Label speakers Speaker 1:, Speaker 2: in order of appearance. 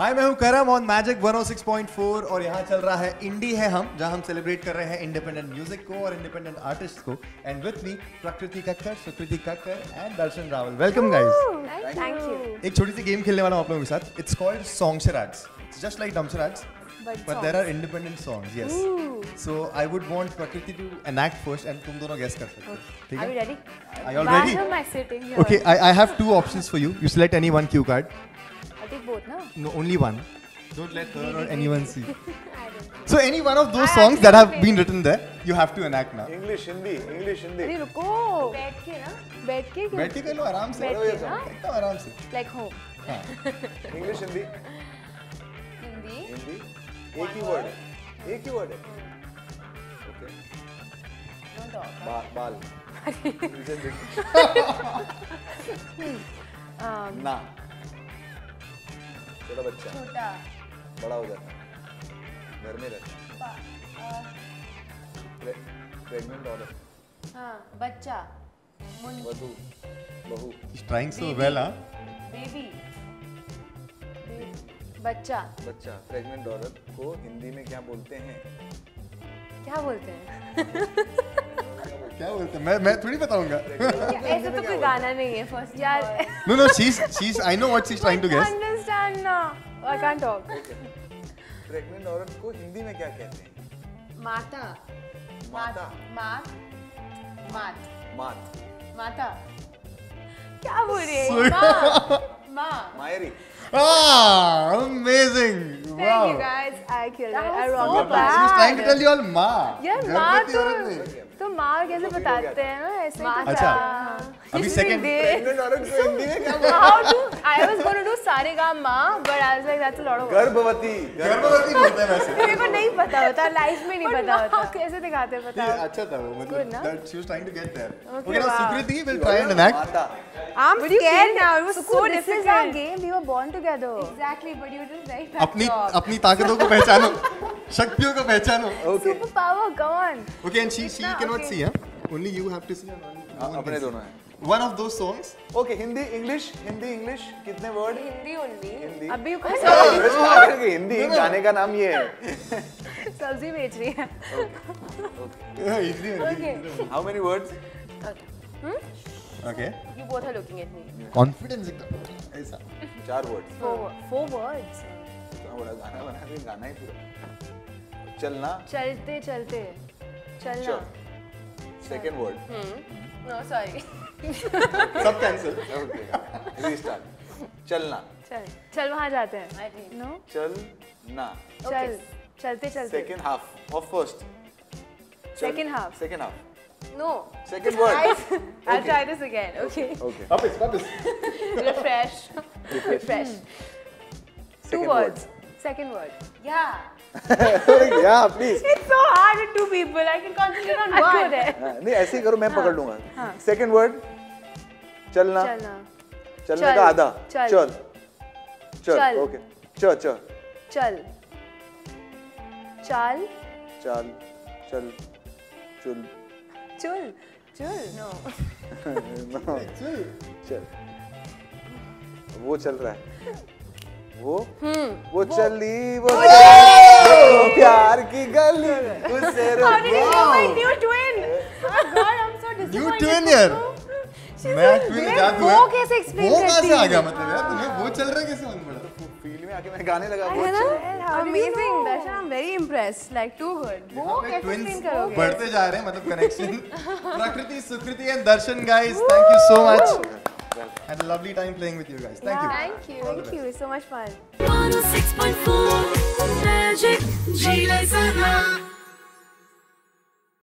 Speaker 1: हाय, मैं हूं करम ऑन मैजिक 106.4 और यहाँ चल रहा है इंडी है हम, जहाँ हम सेलिब्रेट कर रहे हैं इंडिपेंडेंट म्यूजिक को और इंडिपेंडेंट आर्टिस्ट को। And with me Prakriti Kakkar, Sukriti Kakkar and Darshan Raval. Welcome guys.
Speaker 2: Thank you.
Speaker 1: एक छोटी सी गेम खेलने वाला हूं आप लोगों के साथ। It's called song charades. It's just like dumb charades but there are independent songs. Yes. So I would want Prakriti to enact first and तुम दोनों guess कर सकते हो। ठीक है?
Speaker 2: Are you ready?
Speaker 1: Are you all ready?
Speaker 2: Why am I sitting here?
Speaker 1: Okay, I have two options for you. You select any one cue card.
Speaker 2: I'll take both, no?
Speaker 1: No, only one. Don't let her or anyone see.
Speaker 2: I don't.
Speaker 1: So any one of those songs that have been written there, you have to enact now.
Speaker 3: English, Hindi.
Speaker 2: अरे रुको। बैठ के ना? बैठ के?
Speaker 1: बैठ के कर लो आराम से।
Speaker 2: बैठ के ना?
Speaker 1: एकदम आराम से।
Speaker 2: Like home.
Speaker 1: हाँ।
Speaker 3: English, Hindi.
Speaker 2: हिंदी?
Speaker 3: Hindi. एक ही वर्ड है। एक ही वर्ड है। Okay.
Speaker 2: No dog.
Speaker 3: बाल। ना। छोटा बच्चा।
Speaker 2: छोटा।
Speaker 3: बड़ा हो जाता है। घर में रहता है। प्रेग्नेंट औरत।
Speaker 2: हाँ, बच्चा।
Speaker 3: वधू। बहू।
Speaker 1: He's trying so well, huh?
Speaker 2: Baby. बच्चा।
Speaker 3: बच्चा। प्रेग्नेंट औरत को हिंदी में क्या बोलते हैं?
Speaker 2: क्या बोलते हैं?
Speaker 1: क्या बोलते हैं? मैं थोड़ी बताऊंगा।
Speaker 2: ऐसा तो कोई गाना नहीं है फर्स्ट यार।
Speaker 1: No, she's. I know what she's trying to guess.
Speaker 2: Understand ना? I can't talk.
Speaker 3: प्रेग्नेंट औरत को हिंदी में क्या कहते हैं?
Speaker 2: माता।
Speaker 3: माता।
Speaker 2: मात। मात।
Speaker 3: मात।
Speaker 2: माता। क्या बोल रही है? माँ। माँ।
Speaker 3: मायरी।
Speaker 1: Ah, amazing!
Speaker 2: Thank you guys. I killed it. I wrong it.
Speaker 1: She's trying to tell you all माँ।
Speaker 2: यार माँ तो माँ कैसे बताते हैं ना ऐसे ही तो
Speaker 1: अच्छा। अभी second-
Speaker 3: प्रेग्नेंट औरत को हिंदी में क्या बोलते
Speaker 2: How to? I was going to do सारे गाँव माँ, but I was like that's a lot of work.
Speaker 3: गर्भवती।
Speaker 1: गर्भवती बोलते हैं वैसे।
Speaker 2: मेरे को नहीं पता होता, लाइफ में नहीं पता होता। कैसे दिखाते हैं
Speaker 1: ये
Speaker 2: बताओ?
Speaker 1: अच्छा था वो,
Speaker 2: Good, ना?
Speaker 1: मतलब that she was trying to get there.
Speaker 2: Okay,
Speaker 1: Okay, now
Speaker 2: wow.
Speaker 1: Sukriti will try and enact.
Speaker 3: माता।
Speaker 2: I'm scared now. It was so
Speaker 4: This is our
Speaker 2: difficult.
Speaker 4: game. We were born together.
Speaker 2: Exactly, but you did very bad
Speaker 1: अपनी
Speaker 2: job.
Speaker 1: अपनी ताकतों को पहचानो, शक्तियों को पहचानो।
Speaker 3: Okay.
Speaker 4: Superpower. Come on.
Speaker 1: Okay, and she cannot
Speaker 2: okay.
Speaker 1: see, huh? Only you have to see and only no one
Speaker 3: अपने
Speaker 1: can see.
Speaker 3: दोनों हैं।
Speaker 1: One of those songs.
Speaker 3: Okay Hindi English कितने वर्ड?
Speaker 2: हिंदी only.
Speaker 3: हिंदी।
Speaker 2: अभी
Speaker 3: हिंदी गाने का नाम ये है।
Speaker 2: सब्जी बेच रही है.
Speaker 1: Easy, easy.
Speaker 3: How many words?
Speaker 1: Okay.
Speaker 2: You both are looking at me.
Speaker 1: Confidence एकदम ऐसा.
Speaker 3: 4 वर्ड्स।
Speaker 2: Four words.
Speaker 3: इतना बड़ा गाना बना के गाना ही पूरा। चलना।
Speaker 2: चलते चलते. चलना.
Speaker 3: Second word.
Speaker 2: No, sorry.
Speaker 1: सब cancel.
Speaker 3: Okay restart. चलना।
Speaker 2: चल वहाँ जाते हैं.
Speaker 4: No.
Speaker 3: चलना।
Speaker 2: चल चलते चलते.
Speaker 3: Second half of first.
Speaker 2: Second half.
Speaker 3: Second half.
Speaker 2: No.
Speaker 3: Second word.
Speaker 2: I'll try this again. Okay.
Speaker 3: Okay
Speaker 1: Puppies.
Speaker 2: Refresh. Refresh. Two words. Second word. Yeah.
Speaker 3: या please.
Speaker 2: It's so hard with two people. I can concentrate on one.
Speaker 3: नहीं ऐसे ही करो मैं पकड़ लूंगा। Second word. चलना।
Speaker 2: चलना.
Speaker 3: चलने का आधा।
Speaker 2: चल.
Speaker 3: चल। ओके। चल।
Speaker 2: चल. चाल.
Speaker 3: चल। चल। चुल।
Speaker 2: चुल. चुल. No.
Speaker 3: चल। वो चल रहा है। वो चली वो प्यार की गली उससे
Speaker 2: How did you know my new twin? Oh God, I'm so disappointed.
Speaker 1: You twin यार. मैं twin जादू है.
Speaker 2: वो कैसे explain
Speaker 1: वो कहाँ
Speaker 2: करती
Speaker 1: से आ
Speaker 2: है?
Speaker 1: गया मतलब यार तुम्हें वो चल रहा है कैसे मालूम पड़ा?
Speaker 3: फील्ड में आके मैं गाने लगा
Speaker 2: है
Speaker 3: वो
Speaker 2: ना?
Speaker 3: चल।
Speaker 2: How did you
Speaker 4: Amazing,
Speaker 2: know?
Speaker 4: Darshan. I'm very impressed. Like too good.
Speaker 2: वो कैसे
Speaker 1: Twins
Speaker 2: explain करोगे?
Speaker 1: बढ़ते जा रहे हैं मतलब connection. प्रकृति, सुकृति and Darshan guys, thank you so much. Had a lovely time playing with you guys. Thank you.
Speaker 2: Thank you.
Speaker 4: Thank you. It's so much fun.
Speaker 5: 106.4